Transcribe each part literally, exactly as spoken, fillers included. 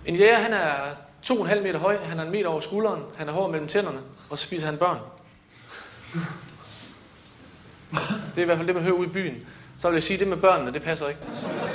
En jæger, han er to komma fem meter høj, han er en meter over skulderen, han har hår mellem tænderne, og så spiser han børn. Det er i hvert fald det, man hører ude i byen. Så vil jeg sige, at det med børnene, det passer ikke.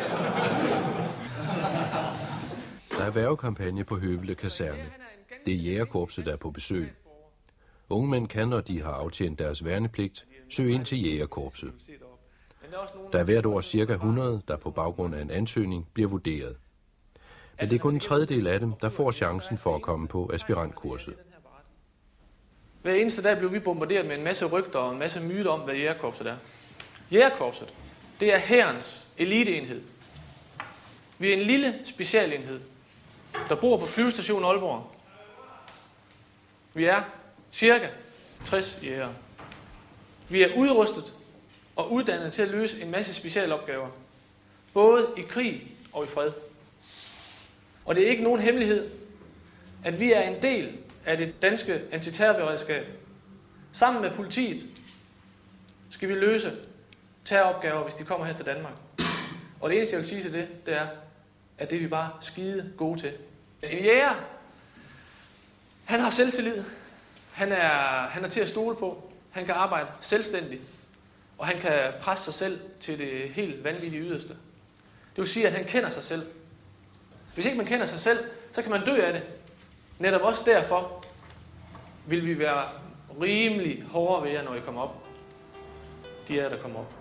Der er værgekampagne på Høvle Kaserne. Det er jægerkorpset, der er på besøg. Unge mænd kan, når de har aftjent deres værnepligt, søge ind til jægerkorpset. Der er hvert år cirka hundrede, der på baggrund af en ansøgning bliver vurderet. Men det er kun en tredjedel af dem, der får chancen for at komme på aspirantkurset. Hver eneste dag bliver vi bombarderet med en masse rygter og en masse myter om, hvad jægerkorpset er. Jægerkorpset, det er hærens eliteenhed. Vi er en lille specialenhed, der bor på flyvestation Aalborg. Vi er cirka tres jægere. Vi er udrustet og uddannet til at løse en masse specialopgaver, både i krig og i fred. Og det er ikke nogen hemmelighed, at vi er en del af det danske antiterrorberedskab. Sammen med politiet skal vi løse terroropgaver, hvis de kommer her til Danmark. Og det eneste, jeg vil sige til det, det er, at det er vi bare skide gode til. En jæger, han har selvtillid. Han er, han er til at stole på. Han kan arbejde selvstændigt. Og han kan presse sig selv til det helt vanvittige yderste. Det vil sige, at han kender sig selv. Hvis ikke man kender sig selv, så kan man dø af det. Netop også derfor vil vi være rimelig hårdere ved jer, når I kommer op. De er der kommer op.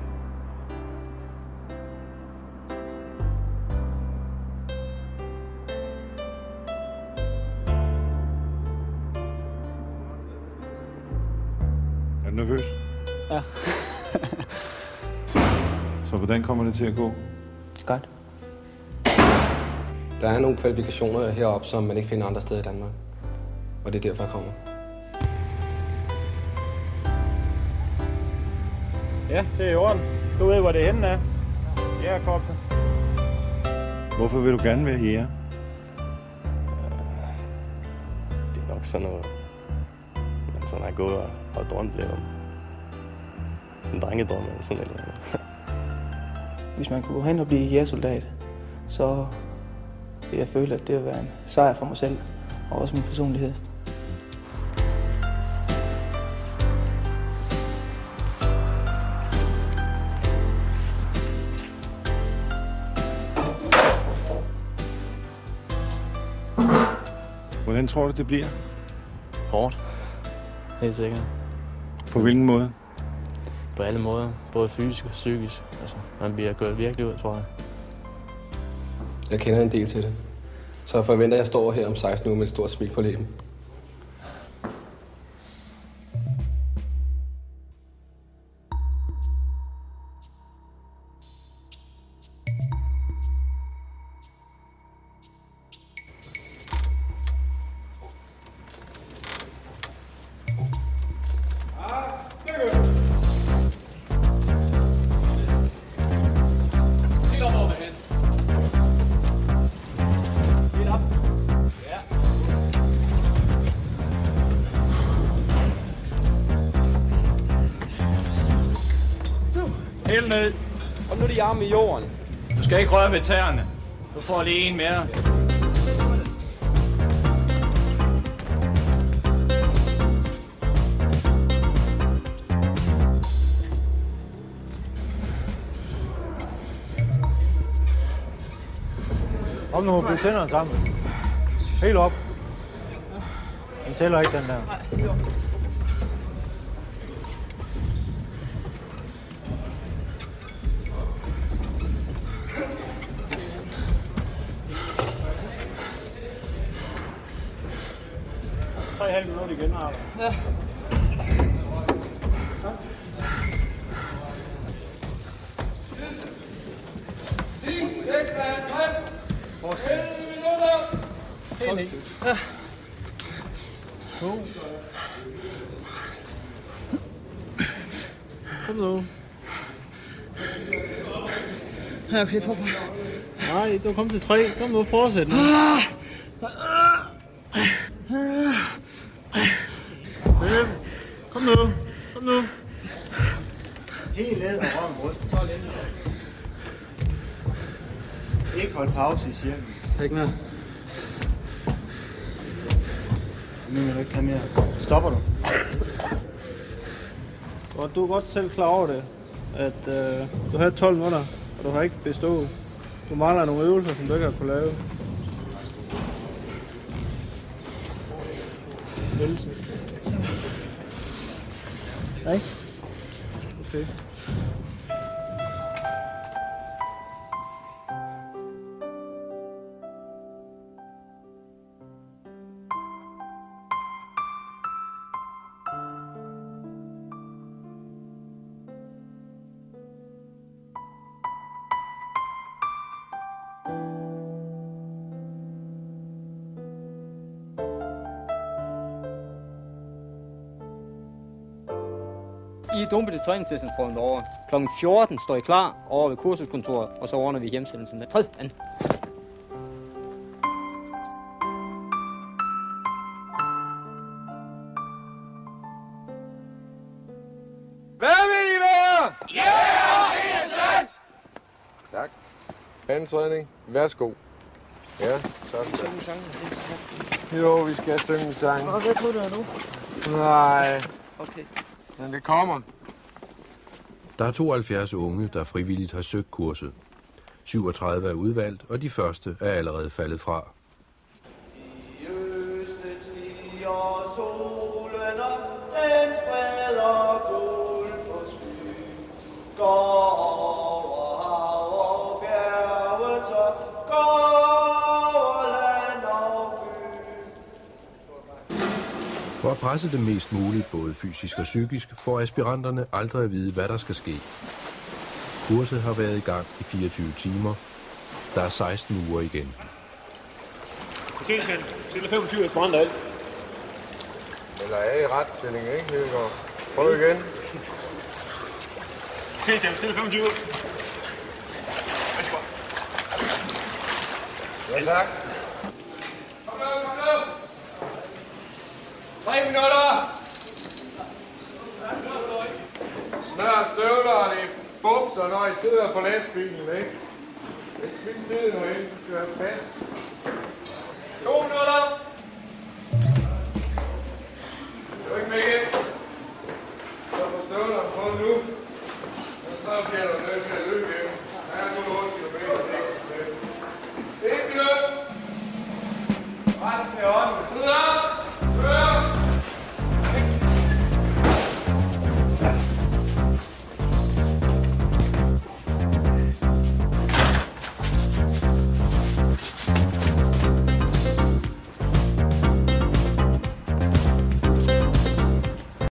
Er du nervøs? Ja. Så hvordan kommer det til at gå? Godt. Der er nogle kvalifikationer heroppe, som man ikke finder andre steder i Danmark. Og det er derfor, jeg kommer. Ja, det er i orden. Du ved, hvor det er henne er. Jægerkorpset. Hvorfor vil du gerne være jæger? Det er nok sådan noget, man sådan har gået og, og drømt lidt om. En drengedrøm eller sådan et eller andet. Hvis man kan gå hen og blive jægersoldat, så vil jeg føle, at det vil være en sejr for mig selv og også min personlighed. Hvordan tror du, det bliver? Hårdt. Helt sikkert. På hvilken måde? På alle måder. Både fysisk og psykisk. Altså, man bliver kørt virkelig ud, tror jeg. Jeg kender en del til det. Så jeg forventer, at jeg står her om seksten uger med et stort smil på læben. Helt ned. Kom nu de arme i jorden. Du skal ikke røre ved tæerne. Du får lige en mere. Kom nu, bliv tænderne sammen. Helt op. Den tæller ikke, den der. tre komma fem minutter igen, Arne. Ja. ti, seksoghalvtreds. Fortsæt. elleve minutter. Helt ned. Ja. To. Kom nu. Ja, okay, forfra. Nej, du kom til tre. Kom nu, fortsæt nu. Fem. Kom nu. Kom nu. Helt ned og røv med brysten. Ikke hold pause i cirklen. Ikke mere. Nu vil du ikke have mere. Stopper du? Og du er godt selv klar over det, at øh, du havde tolv minutter, og du har ikke bestået. Du mangler nogle øvelser, som du ikke har kunnet lave. Øvelse. Nej? Okay. I er dumpet til træningstilstandsprøven derovre. klokken fjorten står I klar over ved kursuskontoret, og så ordner vi hjemsendelsen der. Træd an. Hvad vil I være? Ja, det er sandt! Tak. Handtræning. Værsgo. Ja, så. Jo, vi skal synge en sang. Og hvad tror du nu? Nej. Okay. Men det kommer. Der er tooghalvfjerds unge, der frivilligt har søgt kurset. syvogtredive er udvalgt, og de første er allerede faldet fra. I østen stiger solen op, den spreder guld på sky. Går over hav og bjerge, så går over land og by. For at presse dem mest muligt, både fysisk og psykisk, får aspiranterne aldrig at vide, hvad der skal ske. Kurset har været i gang i fireogtyve timer. Der er seksten uger igen. Silsen, stille femogtyve aspiranter alt. Eller er i retsstilling, ikke, Hedegaard? Prøv igen. Silsen, stille femogtyve. Værsgo. Ja, tak. Kom nu, kom nu! Tre minutter! Smør støvlerne i bukser, når I sidder på lastbilen, ikke? Ikke spil tiden nu, ikke? Du skal være fast. To minutter! Du er ikke med igen. Så får støvlerne på nu. Og så bliver du